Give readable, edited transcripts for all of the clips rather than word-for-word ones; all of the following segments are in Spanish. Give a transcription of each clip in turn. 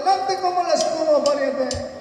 adelante como la espuma, pariente.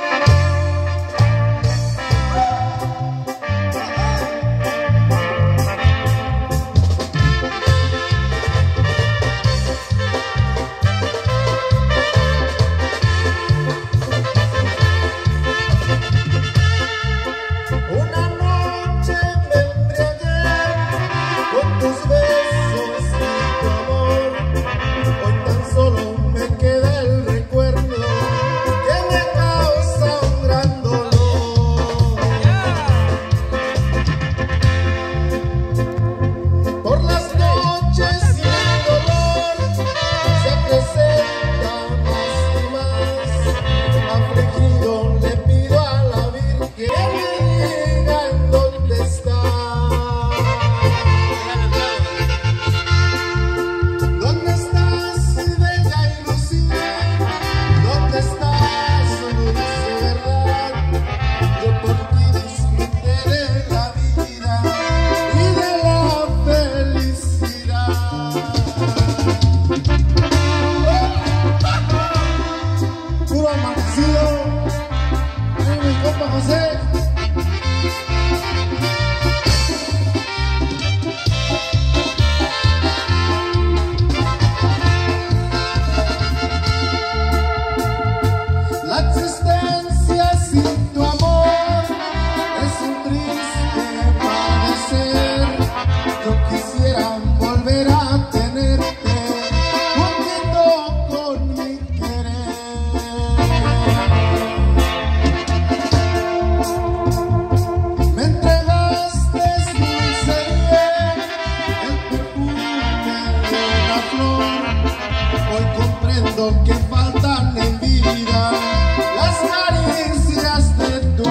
Que faltan en vida las caricias de tu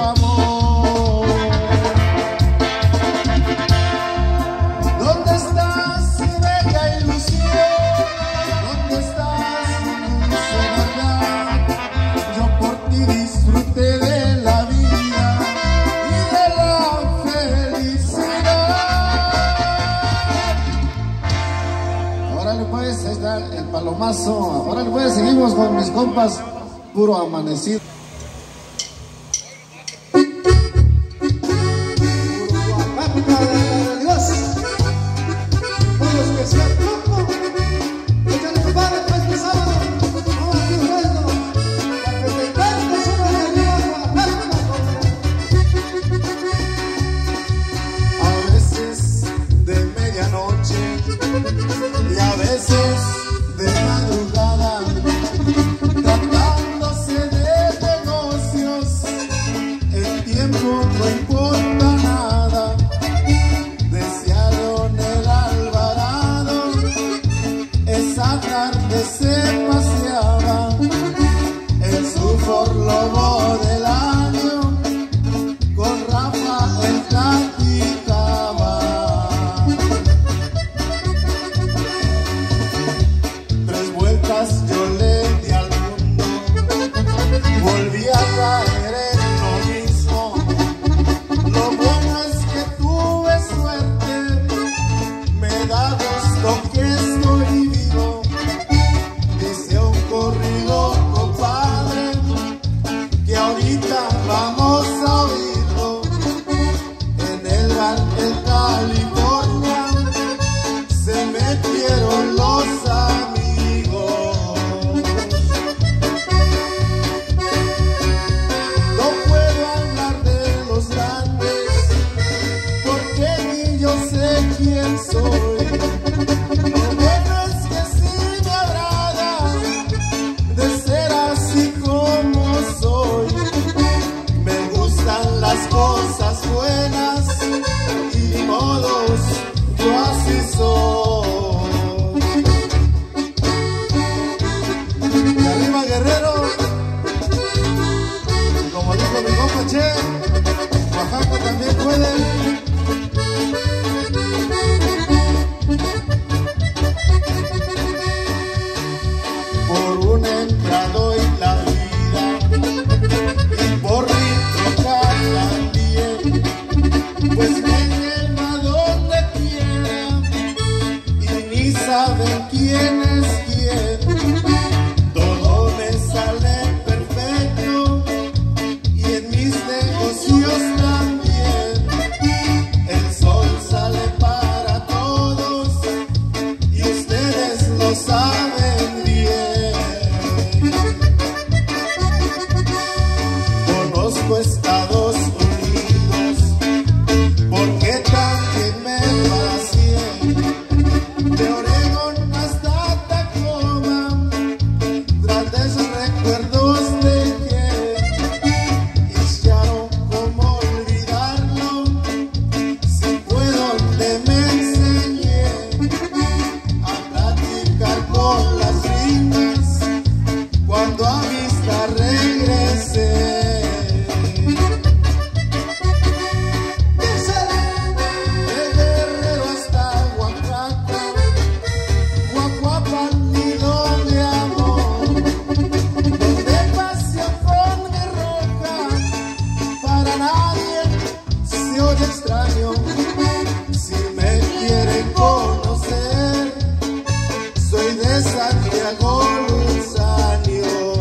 amor. ¿Dónde estás, bella ilusión? ¿Dónde estás, dulce verdad? Yo por ti disfruté de la vida y de la felicidad. Órale pues, ahí está el palomazo. Ahora pues seguimos con mis compas, puro amanecido. A veces de medianoche y a veces de madrugada, tratándose de negocios, el tiempo no importa nada. Decía Leonel Alvarado, esa tarde se paseaba el Sufor Lobo del año, con Rafael platicaba. 3 vueltas yo le di al mundo, volví a caer en lo mismo. Lo bueno es que tuve suerte, me da gusto que estoy vivo. Dice un corrido, compadre, que ahorita vamos a oírlo. En el bar de California se metieron los amigos. No puedo hablar de los grandes porque ni yo sé quién soy. Lo bueno es que sí me agrada de ser así como soy. Me gustan las cosas buenas y modos, yo así soy. Y arriba Guerrero, como dijo mi compa Che, Oaxaca también puede. Por un entrado y la vida, y por mi troca también, pues me lleva donde quiera y ni saben quién es quién. Todo me sale a nadie, se oye extraño. Si me quieren conocer, soy de Santiago Luzanio.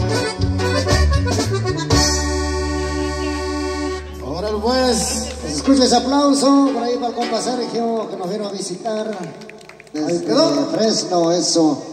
Ahora pues, escucha ese aplauso por ahí para el compa Sergio que nos vino a visitar desde Fresno, eso.